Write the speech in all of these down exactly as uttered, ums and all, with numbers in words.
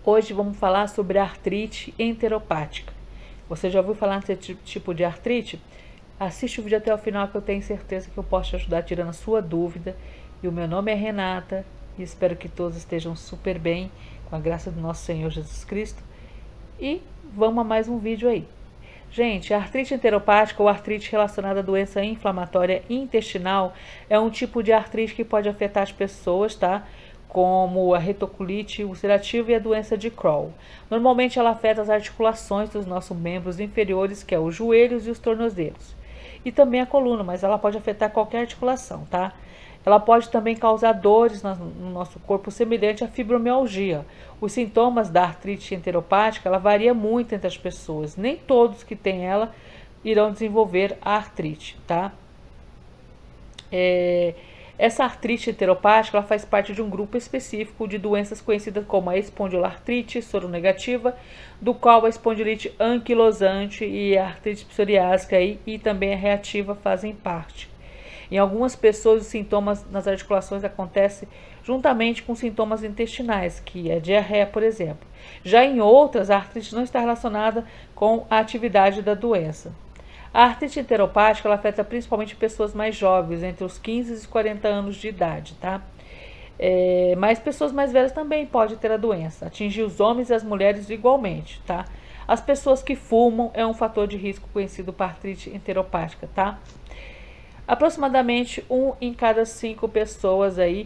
Hoje vamos falar sobre a artrite enteropática. Você já ouviu falar nesse tipo de artrite? Assiste o vídeo até o final que eu tenho certeza que eu posso te ajudar tirando a sua dúvida. E o meu nome é Renata e espero que todos estejam super bem, com a graça do nosso Senhor Jesus Cristo. E vamos a mais um vídeo aí. Gente, a artrite enteropática ou artrite relacionada à doença inflamatória intestinal é um tipo de artrite que pode afetar as pessoas, tá? Como a retocolite ulcerativa e a doença de Crohn. Normalmente ela afeta as articulações dos nossos membros inferiores, que é os joelhos e os tornozelos. E também a coluna, mas ela pode afetar qualquer articulação, tá? Ela pode também causar dores no nosso corpo semelhante à fibromialgia. Os sintomas da artrite enteropática, ela varia muito entre as pessoas. Nem todos que têm ela irão desenvolver a artrite, tá? É, essa artrite enteropática, ela faz parte de um grupo específico de doenças conhecidas como a espondiloartrite soronegativa, do qual a espondilite anquilosante e a artrite psoriásica e, e também a reativa fazem parte. Em algumas pessoas, os sintomas nas articulações acontecem juntamente com sintomas intestinais, que é diarreia, por exemplo. Já em outras, a artrite não está relacionada com a atividade da doença. A artrite enteropática ela afeta principalmente pessoas mais jovens, entre os quinze e os quarenta anos de idade, tá? É, mas pessoas mais velhas também podem ter a doença, atingir os homens e as mulheres igualmente, tá? As pessoas que fumam é um fator de risco conhecido para artrite enteropática, tá? Aproximadamente um em cada cinco pessoas aí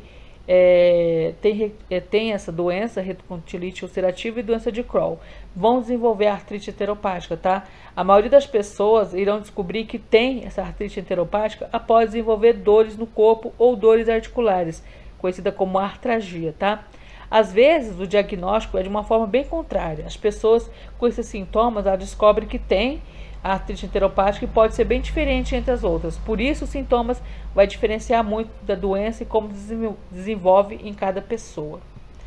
é, tem, é, tem essa doença, retocolite ulcerativa e doença de Crohn. Vão desenvolver a artrite enteropática, tá? A maioria das pessoas irão descobrir que tem essa artrite enteropática após desenvolver dores no corpo ou dores articulares, conhecida como artralgia, tá? Às vezes, o diagnóstico é de uma forma bem contrária. As pessoas com esses sintomas, elas descobrem que tem a artrite enteropática pode ser bem diferente entre as outras. Por isso, os sintomas vai diferenciar muito da doença e como desenvolve em cada pessoa.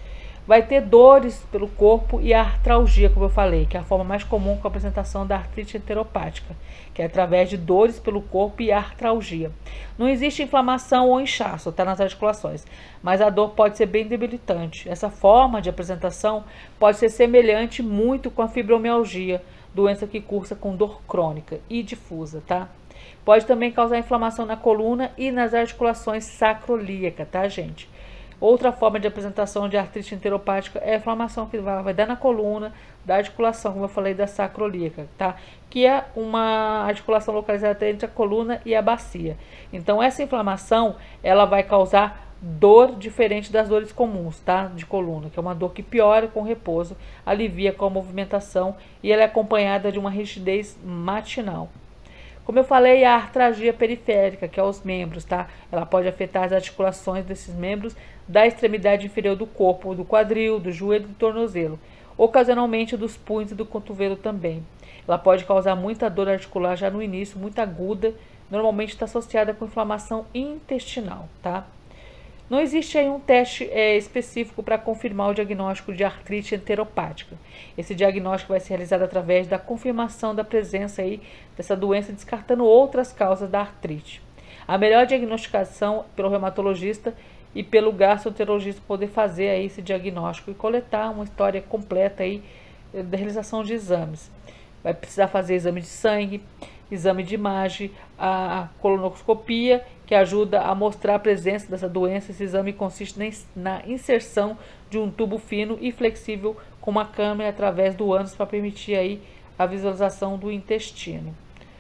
Vai ter dores pelo corpo e a artralgia, como eu falei, que é a forma mais comum com a apresentação da artrite enteropática, que é através de dores pelo corpo e artralgia. Não existe inflamação ou inchaço, tá, nas articulações, mas a dor pode ser bem debilitante. Essa forma de apresentação pode ser semelhante muito com a fibromialgia, doença que cursa com dor crônica e difusa, tá? Pode também causar inflamação na coluna e nas articulações sacroiliacas, tá, gente? Outra forma de apresentação de artrite enteropática é a inflamação que vai, vai dar na coluna, da articulação, como eu falei, da sacroiliaca, tá? Que é uma articulação localizada entre a coluna e a bacia. Então, essa inflamação, ela vai causar dor diferente das dores comuns, tá? De coluna, que é uma dor que piora com o repouso, alivia com a movimentação e ela é acompanhada de uma rigidez matinal. Como eu falei, a artralgia periférica, que é os membros, tá? Ela pode afetar as articulações desses membros da extremidade inferior do corpo, do quadril, do joelho e do tornozelo, ocasionalmente dos punhos e do cotovelo também. Ela pode causar muita dor articular já no início, muito aguda, normalmente está associada com inflamação intestinal, tá? Não existe aí um teste é, específico para confirmar o diagnóstico de artrite enteropática. Esse diagnóstico vai ser realizado através da confirmação da presença aí dessa doença, descartando outras causas da artrite. A melhor diagnosticação pelo reumatologista e pelo gastroenterologista poder fazer aí esse diagnóstico e coletar uma história completa aí da realização de exames. Vai precisar fazer exame de sangue, exame de imagem, a colonoscopia, que ajuda a mostrar a presença dessa doença. Esse exame consiste na inserção de um tubo fino e flexível com uma câmera através do ânus para permitir aí a visualização do intestino.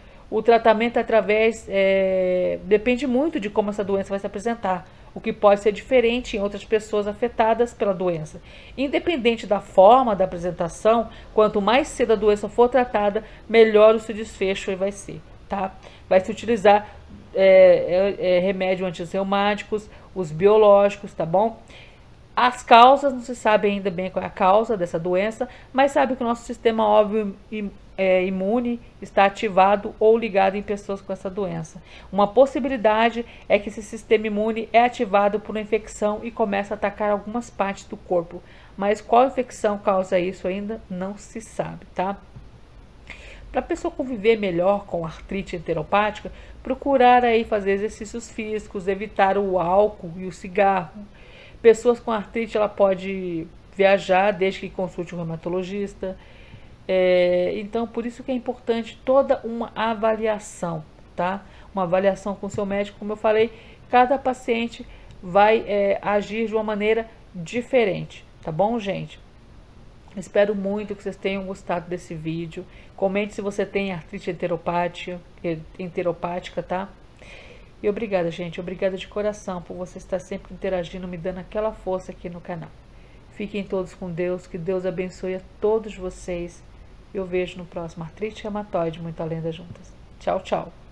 O tratamento através é, depende muito de como essa doença vai se apresentar, o que pode ser diferente em outras pessoas afetadas pela doença. Independente da forma da apresentação, quanto mais cedo a doença for tratada, melhor o seu desfecho vai ser, tá? Vai se utilizar é, é, remédios antirreumáticos, os biológicos, tá bom? As causas, não se sabe ainda bem qual é a causa dessa doença, mas sabe que o nosso sistema óbvio é, imune está ativado ou ligado em pessoas com essa doença. Uma possibilidade é que esse sistema imune é ativado por uma infecção e começa a atacar algumas partes do corpo, mas qual infecção causa isso ainda não se sabe, tá? Para a pessoa conviver melhor com artrite enteropática, procurar aí fazer exercícios físicos, evitar o álcool e o cigarro. Pessoas com artrite, ela pode viajar desde que consulte um reumatologista. É, então, por isso que é importante toda uma avaliação, tá? Uma avaliação com o seu médico. Como eu falei, cada paciente vai é, agir de uma maneira diferente, tá bom, gente? Espero muito que vocês tenham gostado desse vídeo. Comente se você tem artrite enteropática, enteropática, tá? E obrigada, gente. Obrigada de coração por você estar sempre interagindo, me dando aquela força aqui no canal. Fiquem todos com Deus, que Deus abençoe a todos vocês. Eu vejo no próximo Artrite Reumatoide Muito Além das Juntas. Tchau, tchau.